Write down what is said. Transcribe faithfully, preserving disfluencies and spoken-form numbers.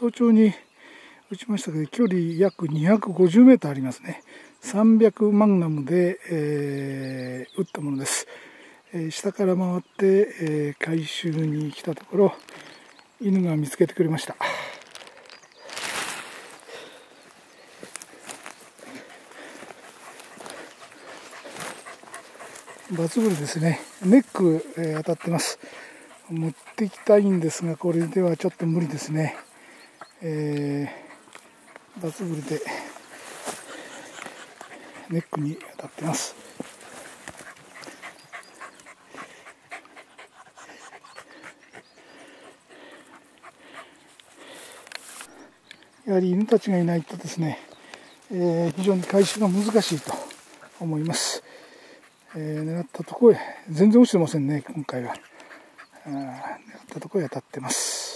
早朝に打ちましたけど、距離約にひゃくごじゅうメートルありますね。さんびゃくマンガムで、えー、打ったものです。えー、下から回って、えー、回収に来たところ、犬が見つけてくれました。バツブルですね。ネック、えー、当たってます。持ってきたいんですが、これではちょっと無理ですね。えー、バツブルでネックに当たってます。やはり犬たちがいないとですね、えー、非常に回収が難しいと思います。えー、狙ったところへ全然落ちてませんね、今回は。狙ったところへ当たってます。